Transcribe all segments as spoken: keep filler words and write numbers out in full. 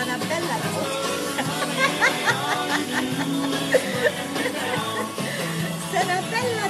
una bella sei una bella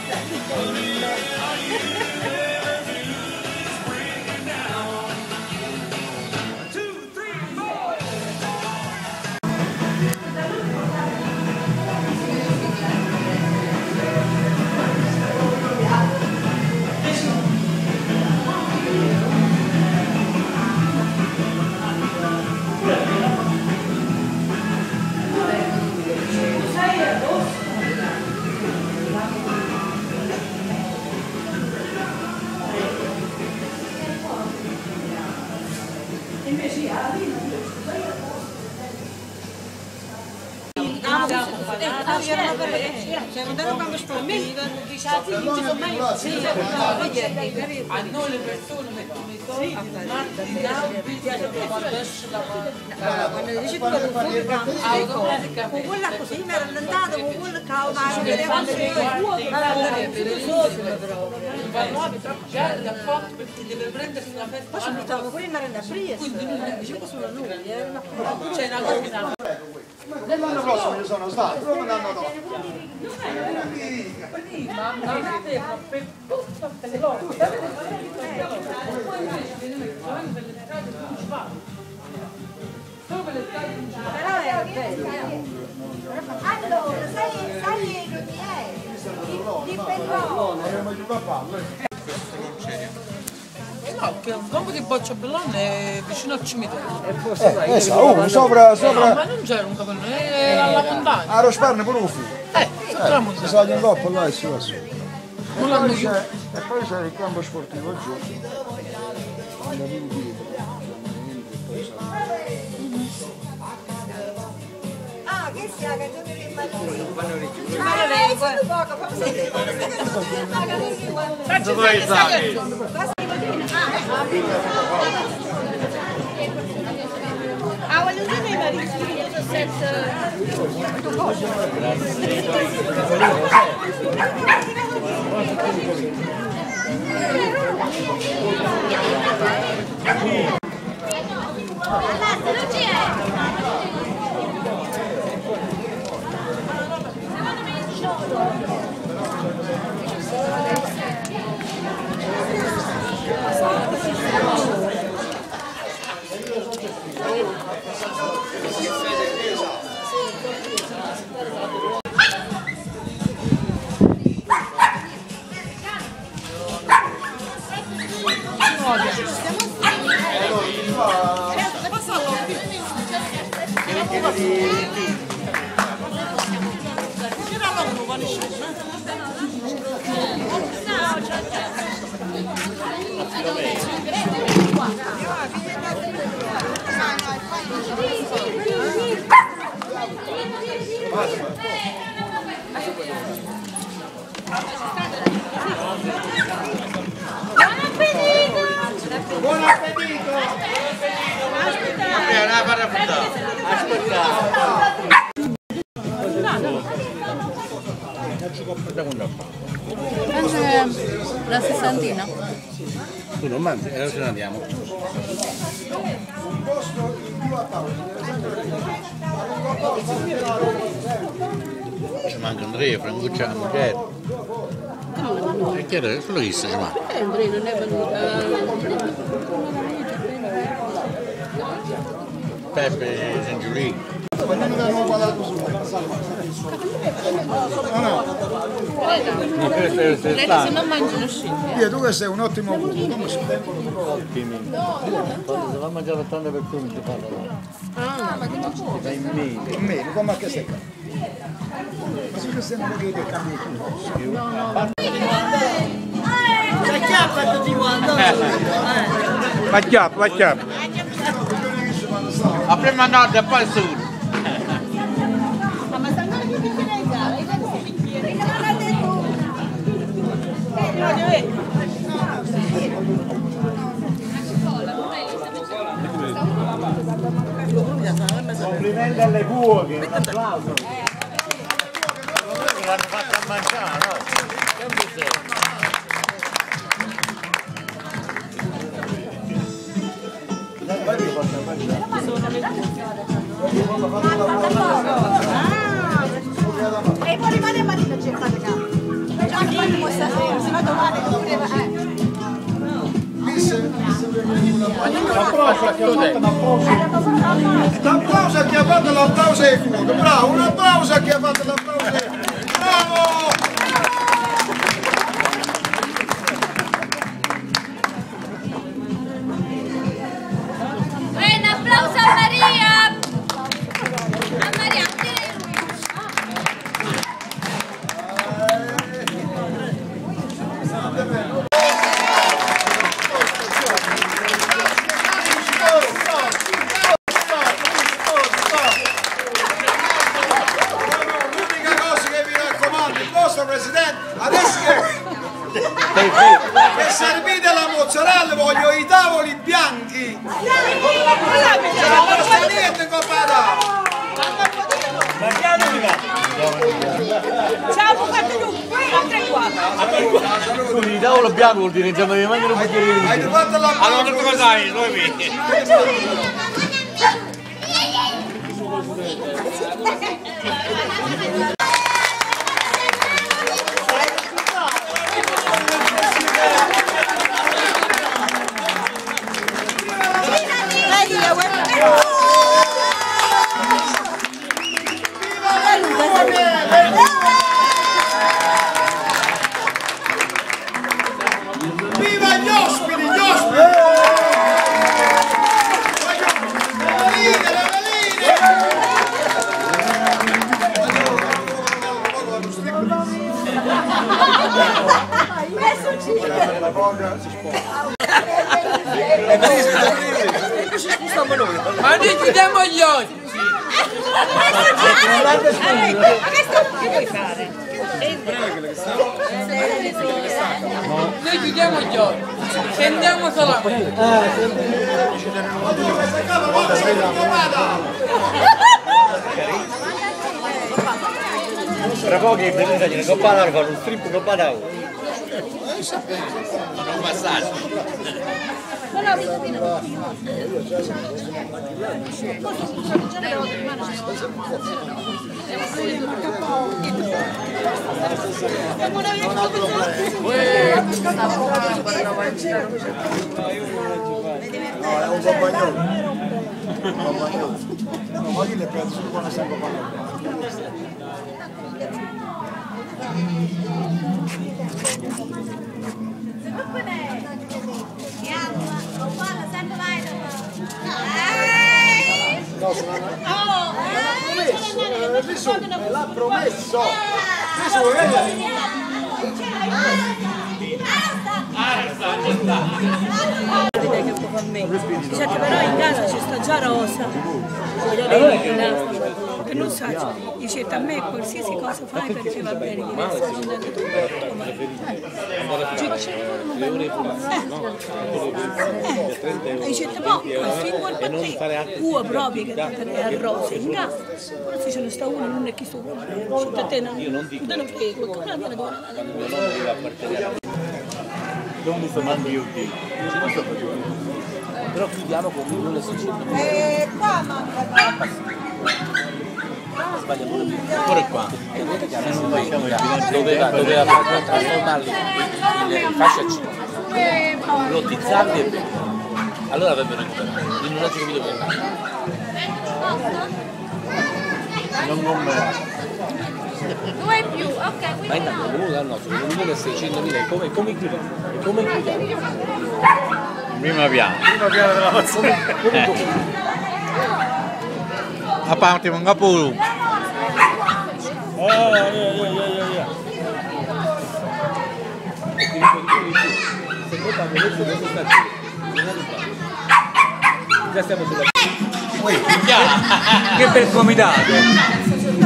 a noi le persone mettono i soldi, mi piace fare pesce da quando dici tu automatica con quella così mi era andato con quella calma che quando nuovi troppo cari da fatto perché deve prendersi una festa. poi ci mettiamo pure in merenda fria quindi non dicevo solo noi c'è una cosa l'anno prossimo ci sono stato, come l'anno dopo? prima non avevo per tutte le cose solo per le strade principali. però è bello allora sai sai che è di Bellone Abbiamo giocato a palla. No, che il campo di Bocciabellone è vicino al cimitero. Eh, sa, oh, sopra, No, sopra, ma non c'era un capannone, era alla montagna. a Rosparne pure un figlio. Eh, sotto la Si montagna. sa di un coppo là e si va su. Non E l'hanno poi chiuso. c'è e poi c'è il campo sportivo giù. ah che sia che tu devi ma lei poco fammi sentire Dove stai? ah voglio dire i mariti io sono senza Buon appetito! Vabbè, una fare affrontare. Penso che la sessantina. Tu non mangi, e ce ne andiamo. Ci manca Andrea, Francuccia, la moglie. E che era? Solo chi ci manca? Eh, Andrea non è venuta. Peppe, San Giulino. Lei se non mangiano scimmie. Io, tu che sei un ottimo cuoco, come si fa? Ottimi. Quando si va a mangiare tante persone si parla là. Ah, ma che non c'è? Vai in meno. In meno, come a che sei? Ma se queste non che che cambia tutto. Va chiappa, va chiappa. A prima nord e poi sud. ma sta ancora più piccola in gara e quando si bicchiere che non ha detto eh voglio vedere Complimenti alle cuoche, un applauso. L'hanno fatto a mangiare, no? Che vuol dire? Poi mi porta a mangiare. L'applauso a chi ha fatto l'applauso è culo, bravo, un applauso a chi ha fatto l'applauso è culo, bravo! Un applauso a Maria! A Maria! L'unica cosa che vi raccomando, il vostro presidente, adesso che, che servite la mozzarella voglio i tavoli bianchi! Non basta niente compadre! Ciao, fate tu, altre qua. Il tavolo bianco vuol dire che già mi mangiano un bicchiere di Hai fatto la allora non cosa sai, noi vedi. Viva gli ospiti, gli ospiti! Le veline, le Ma noi chiudiamo gli occhi! Che vuoi fare? Noi chiudiamo gli occhi! Scendiamo solamente! Tra poco che bisogna dire coppa d'oro, fanno un strip coppa d'oro. Un passaggio. No, è un compagnolo. Un compagnolo. No, ma chi le prende su quando sta compagnolo? L'ha promesso! Certo, però in casa ci sta già Rosa, che non sa, dice a me qualsiasi cosa fai perché va bene, mi resta non da tutto. Dice no, così vuol perché tua proprio che te a Rosa in casa, però se ce ne sta uno non è chi sto problema, c'è te non te ne frego, come la viene buona. Non mi sto mandando io qui. Però chiudiamo con un nulla sincero. Eh, qua manca. Sbaglia pure pure qua. Doveva, doveva trasformarli in fascia C. Lottizzarli e bene. Allora avrebbero recuperato. In un altro capito per non con me. Due in più, ok, quindi Ma intanto comunque dal nostro, con un milione e seicentomila è come come chiudiamo? È come chiudiamo? Prima piano. Prima piano della mazzone. Eh. A parte un capolo. Ah, yeah, yeah, yeah, yeah. Se noi abbiamo detto cosa sta dicendo, già stiamo sulla che per comitato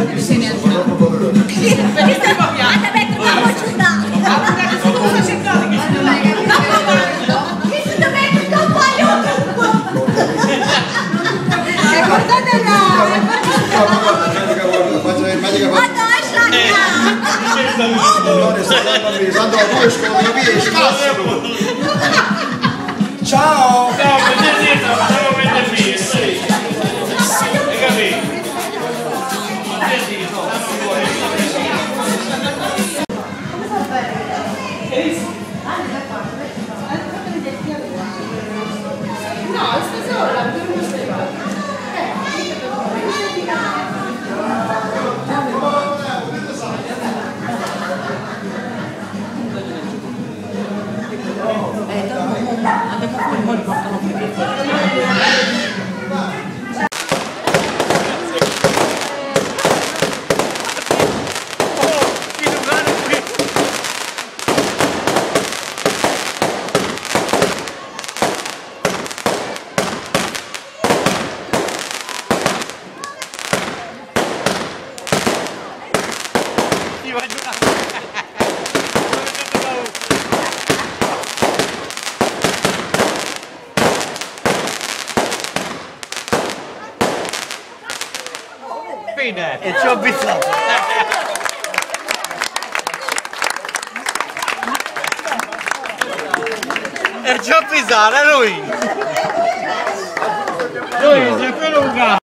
Ciao! no, stasera Ti faccio una... Fine! E ci ho visto! E ci ho visto, lui! Lui, sei più lunga!